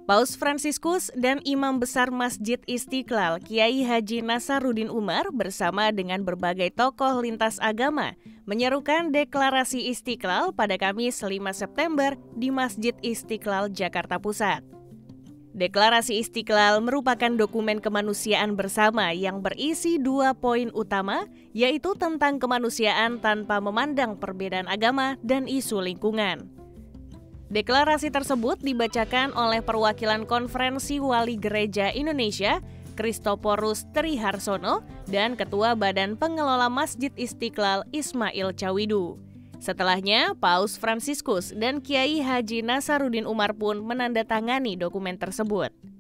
Paus Fransiskus dan Imam Besar Masjid Istiqlal Kiai Haji Nasaruddin Umar bersama dengan berbagai tokoh lintas agama menyerukan deklarasi Istiqlal pada Kamis 5 September di Masjid Istiqlal, Jakarta Pusat. Deklarasi Istiqlal merupakan dokumen kemanusiaan bersama yang berisi 2 poin utama, yaitu tentang kemanusiaan tanpa memandang perbedaan agama dan isu lingkungan. Deklarasi tersebut dibacakan oleh perwakilan Konferensi Wali Gereja Indonesia, Christoporus Triharsono, dan Ketua Badan Pengelola Masjid Istiqlal, Ismail Cawidu. Setelahnya, Paus Fransiskus dan Kiai Haji Nasaruddin Umar pun menandatangani dokumen tersebut.